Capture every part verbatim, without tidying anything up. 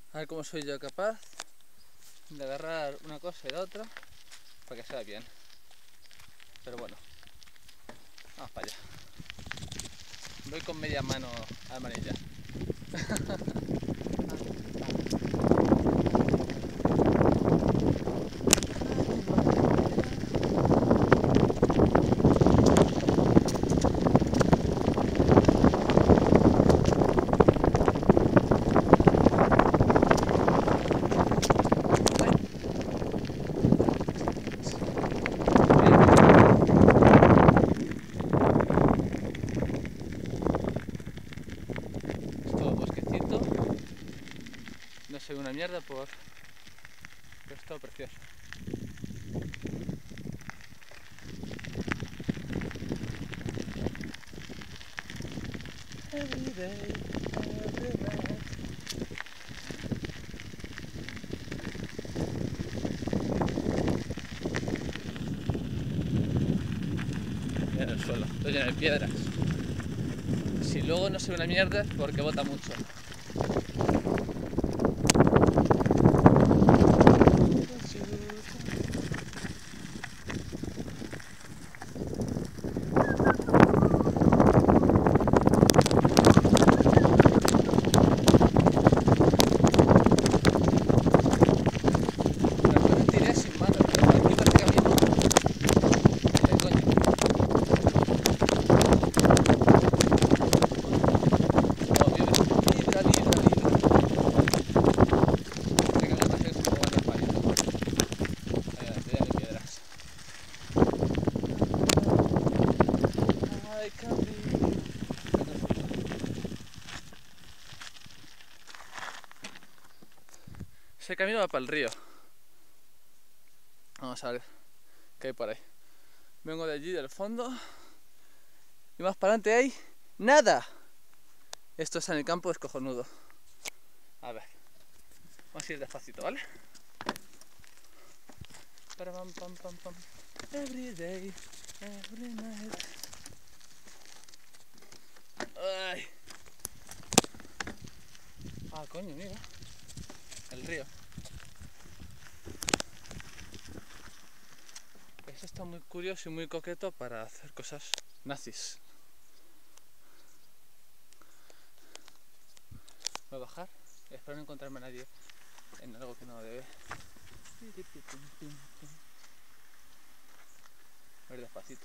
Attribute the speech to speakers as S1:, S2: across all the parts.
S1: A ver cómo soy yo capaz de agarrar una cosa y la otra para que sea bien. Pero bueno, vamos para allá. Voy con media mano a la manilla. No se ve una mierda por... pero es todo precioso. Every day, every night. Mira el suelo, todo lleno de piedras. Si luego no se ve una mierda es porque bota mucho. Ese camino va para el río. Vamos a ver qué hay por ahí. Vengo de allí, del fondo. Y más para adelante hay nada. Esto está en el campo, es cojonudo. A ver, vamos a ir despacito, ¿vale? Para pam pam pam pam. Every day, every night. Ay. Ah, coño, mira. El río. Eso está muy curioso y muy coqueto para hacer cosas nazis. Voy a bajar. Espero no encontrarme a nadie en algo que no debe. A ver despacito.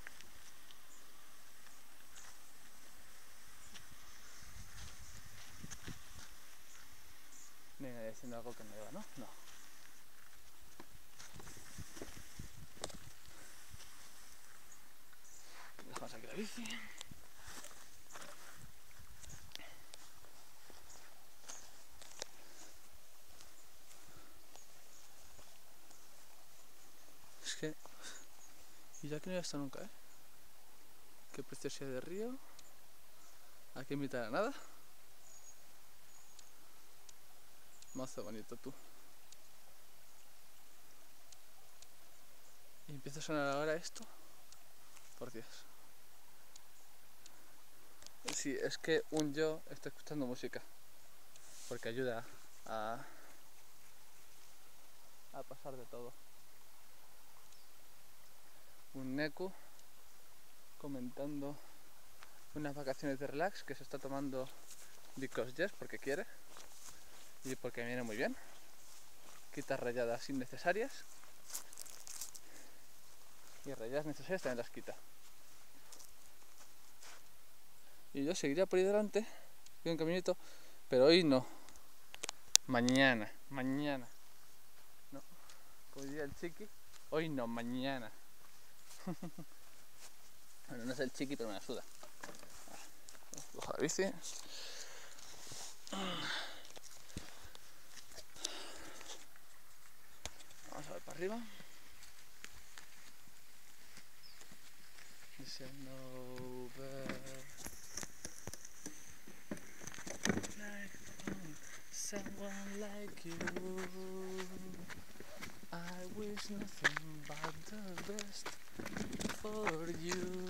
S1: No hay nadie haciendo algo que no deba, ¿no? No. Dejamos aquí la bici. Es que... y ya que no he estado nunca, ¿eh? Qué preciosidad de río. Aquí en mitad de la nada. Mazo bonito, tú. Y empieza a sonar ahora esto. Por Dios. Sí, es que un yo está escuchando música. Porque ayuda a... a pasar de todo. Un Neku comentando unas vacaciones de relax que se está tomando because yes, porque quiere y porque me viene muy bien. Quita rayadas innecesarias y rayadas necesarias también las quita. Y yo seguiría por ahí delante, voy un caminito, pero hoy no. Mañana, mañana. No, como diría el chiqui, hoy no, mañana. Bueno, no es el chiqui, pero me la suda. Cojo la bici. Vamos a ver para arriba. Dice over. Someone like you, I wish nothing but the best for you.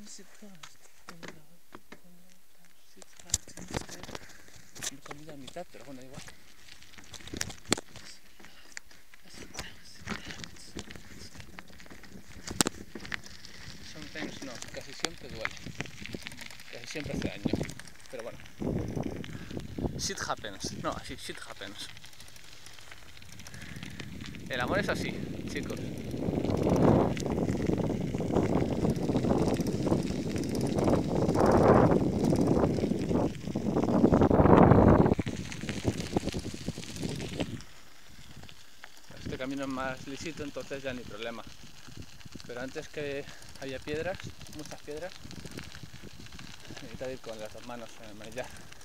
S1: Sometimes it hurts in love, sometimes it hurts instead. Me he comido a mitad, pero bueno, igual. Sometimes no, casi siempre duele. Casi siempre hace daño. Pero bueno. Shit happens. No, así, shit happens. El amor es así, chicos. Este camino es más lisito, entonces ya ni problema. Pero antes que había piedras, muchas piedras, necesitaba ir con las dos manos en el manillar.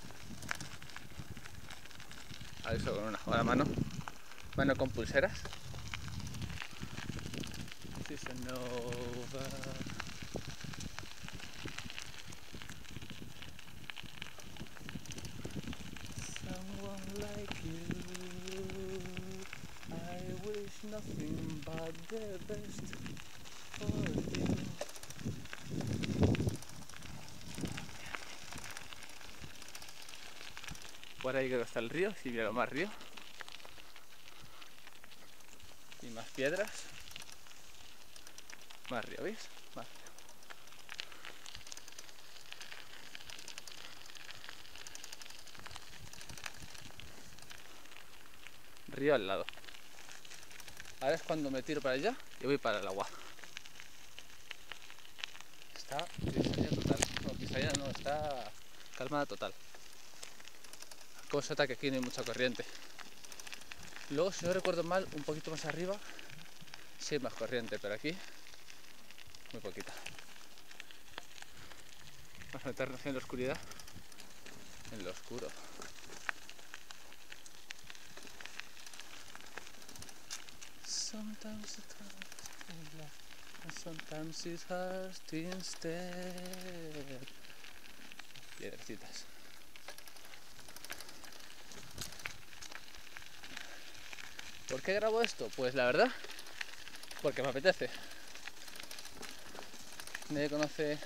S1: A eso con una sola mano. Mano con pulseras. Season over. Someone like you, I wish nothing but the best for you. Por ahí creo que está el río, si mira más río. Y más piedras. Más río, ¿veis? Más río. Río al lado. Ahora es cuando me tiro para allá y voy para el agua. Está cristalina total. No, cristalina no, está calmada total. Como se nota que aquí no hay mucha corriente. Luego, si no recuerdo mal, un poquito más arriba sí hay más corriente, pero aquí muy poquita. Vamos a meternos en la oscuridad, en lo oscuro. Sometimes it hurts in love, and sometimes it hurts instead. Piedrecitas. ¿Por qué grabo esto? Pues la verdad, porque me apetece. Nadie conoce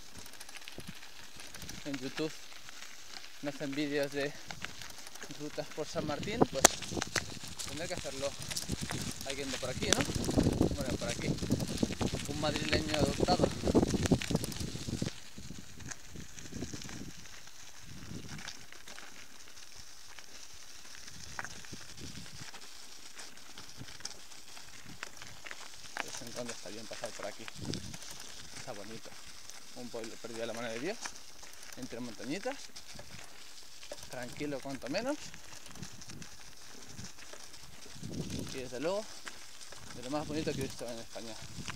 S1: en YouTube, no hacen vídeos de rutas por San Martín, pues tendré que hacerlo alguien de por aquí, ¿no? Bueno, por aquí, un madrileño adoptado. De vez en cuando está bien pasar por aquí, está bonito. Un pueblo perdido a la mano de Dios, entre montañitas, tranquilo cuanto menos, y desde luego de lo más bonito que he visto en España.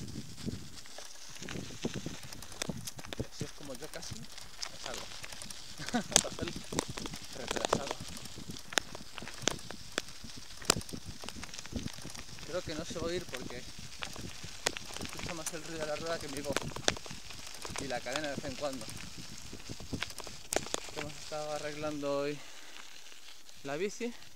S1: Y así es como yo casi me salgo. Papel retrasado. Creo que no se va a oír porque se escucha más el ruido de la rueda que mi voz y la cadena de vez en cuando. Hemos estado arreglando hoy la bici